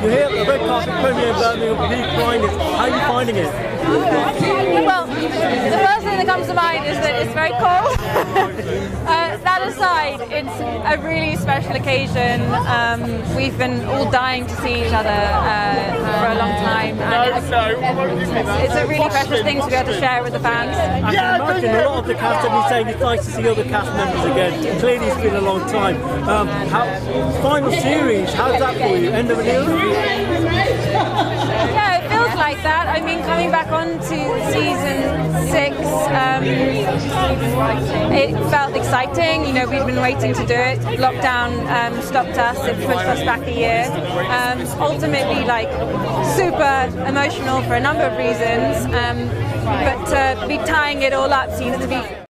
You're here at the red carpet premiere in Birmingham with Peaky Blinders. How are you finding it? Well, the first thing that comes to mind is that it's very cold. That aside, it's a really special occasion. We've been all dying to see each other for a long time, and it's a really precious thing to be able to share with the fans. I can imagine a lot of the cast have been saying it's nice to see other cast members again. Clearly it's been a long time. Final series, how's that for you? End of an era? Yeah, it feels like that. I mean, coming back on to season 6, it felt exciting. You know, we've been waiting to do it. Lockdown stopped us, it pushed us back a year. Ultimately, like, super emotional for a number of reasons, but to be tying it all up seems to be